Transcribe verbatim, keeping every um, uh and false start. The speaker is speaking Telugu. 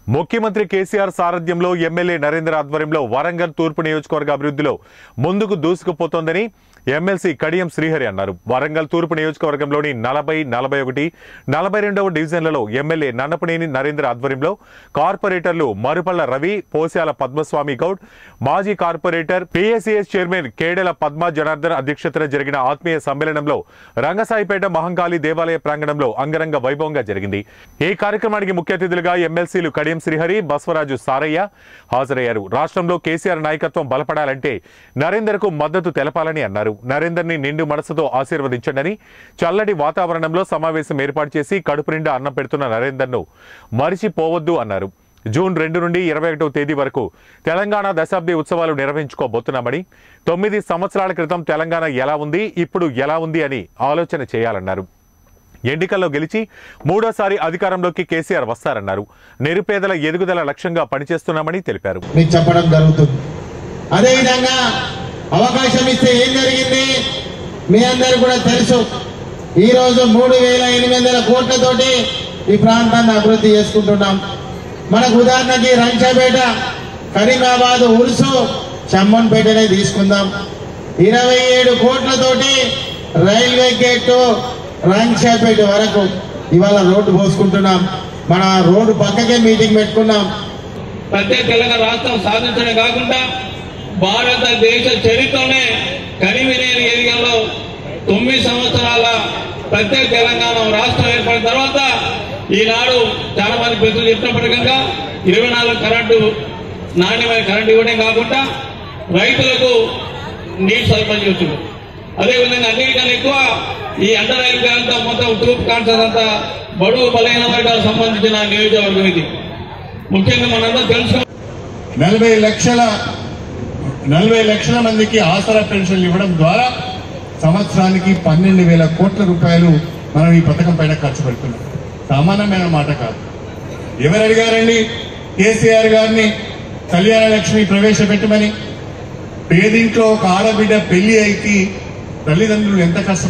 ముఖ్యమంత్రి కేసీఆర్ సారథ్యంలో ఎమ్మెల్యే నరేంద్ర ఆధ్వర్యంలో వరంగల్ తూర్పు నియోజకవర్గ అభివృద్ధిలో ముందుకు దూసుకుపోతోందని ఎమ్మెల్సీ కడియం శ్రీహరి అన్నారు. వరంగల్ తూర్పు నియోజకవర్గంలోని నలభై నలభై ఒకటి నలభై రెండవ డివిజన్లలో ఎమ్మెల్యే నన్నపనేని నరేంద్ర ఆధ్వర్యంలో కార్పొరేటర్లు మరుపళ్ల రవి, పోశాల పద్మస్వామి గౌడ్, మాజీ corporator PSCS chairman Kedela Padma Janardhan అధ్యక్షతన జరిగిన ఆత్మీయ సమ్మేళనంలో రంగసాయిపేట మహంకాళి దేవాలయ ప్రాంగణంలో అంగరంగ వైభవంగా జరిగింది. ఈ కార్యక్రమానికి ముఖ్య అతిథులుగా ఎమ్మెల్సీలు కడియం శ్రీహరి, బస్వరాజు సారయ్య హాజరయ్యారు. రాష్ట్రంలో కేసీఆర్ నాయకత్వం బలపడాలంటే నరేందర్కు మద్దతు తెలపాలని అన్నారు. నరేందర్ని నిండు మనసుతో ఆశీర్వదించండి. చల్లటి వాతావరణంలో సమావేశం ఏర్పాటు చేసి కడుపు నిండా అన్నం పెడుతున్న నరేందర్ను మరిచిపోవద్దు అన్నారు. జూన్ రెండు నుండి ఇరవై ఒకటవ తేదీ వరకు తెలంగాణ దశాబ్ది ఉత్సవాలు నిర్వహించుకోబోతున్నామని, తొమ్మిది సంవత్సరాల క్రితం తెలంగాణ ఎలా ఉంది, ఇప్పుడు ఎలా ఉంది అని ఆలోచన చేయాలన్నారు. ఎన్నికల్లో గెలిచి మూడోసారి అధికారంలోకి కేసీఆర్ వస్తారన్నారు. నిరుపేదల ఎదుగుదల లక్ష్యంగా పనిచేస్తున్నామని తెలిపారు. చెప్పడం జరుగుతుంది. అదేవిధంగా అవకాశం ఇస్తే ఏం జరిగింది మీ అందరూ కూడా తెలుసు. ఈ రోజు మూడు వేల ఎనిమిది వందల కోట్లతోటి ఈ ప్రాంతాన్ని అభివృద్ధి చేసుకుంటున్నాం. మనకు ఉదాహరణకి రంగసాయిపేట, కరీమాబాద్, ఉరుసు, చమ్మన్పేటనే తీసుకుందాం. ఇరవై ఏడు కోట్లతోటి రైల్వే గేటు రంగసాయిపేట వరకు ఇవాళ రోడ్డు పోసుకుంటున్నాం. మన రోడ్డు పక్కకే మీటింగ్ పెట్టుకున్నాం. ప్రత్యేక తెలంగాణ రాష్ట్రం సాధించడమే కాకుండా భారతదేశ చరిత్రనే కనివిలేని ఏరియాలో తొమ్మిది సంవత్సరాల ప్రత్యేక తెలంగాణ రాష్ట్రం ఏర్పడిన తర్వాత ఈనాడు చాలా మంది పెద్దలు చెప్పినప్పటికీ ఇరవై నాలుగు కరెంటు నాణ్యమైన కరెంటు ఇవ్వడం కాకుండా రైతులకు నీటి సరఫరా చేస్తున్నారు. అదేవిధంగా అన్నిటికన్నా ఎక్కువ ఈ అండర్ రైల్ ప్రాంతం మొత్తం తూర్పు కాన్సెన్స్ అంతా బడుగు బలహీన వర్గాలకు సంబంధించిన నియోజకవర్గం ఇది. ముఖ్యంగా మనందరం తెలుసు, నలభై లక్షల నలభై లక్షల మందికి ఆసరా పెన్షన్లు ఇవ్వడం ద్వారా సంవత్సరానికి పన్నెండు వేల కోట్ల రూపాయలు మనం ఈ పథకం పైన ఖర్చు పెడుతున్నాం. సామాన్యమైన మాట కాదు. ఎవరు అడిగారండి కేసీఆర్ గారిని కళ్యాణ లక్ష్మి ప్రవేశపెట్టమని? పేదింట్లో ఒక ఆడబిడ్డ పెళ్లి అయితే తల్లిదండ్రులు ఎంత కష్టం